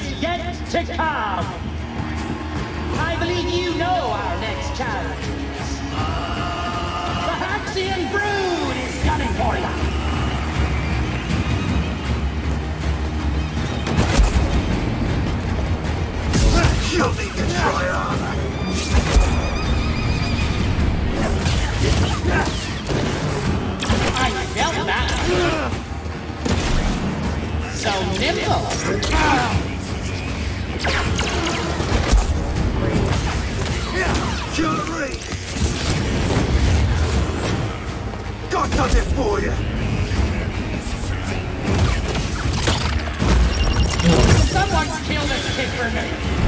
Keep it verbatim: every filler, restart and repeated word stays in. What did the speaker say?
is yet to come. I believe you know our next challenge. The Haxion Brood is coming for you. You'll need to try harder. I felt that. So nimble. Jewelry! God does it for you! Someone's killed this kid for me.